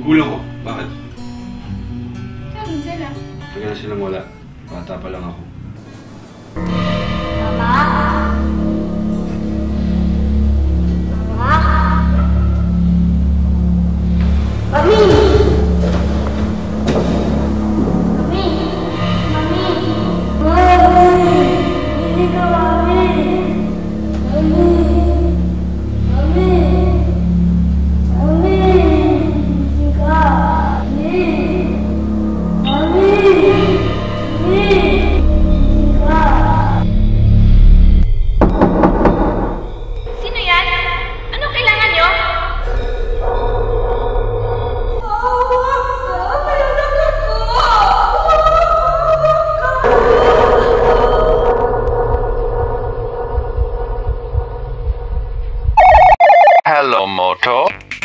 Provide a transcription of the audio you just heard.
Magulang ko. Bakit? Saan sila? Tagal na silang wala. Bata pa lang ako. Mama? Mama? Mami! Mami! Mami! Mami! Hindi ka, Mami! Mami! Mami! Mami! Hindi ka! Mami! Mami! Mami! Hindi ka! Sino yan? Anong kailangan nyo? Hello, Moto.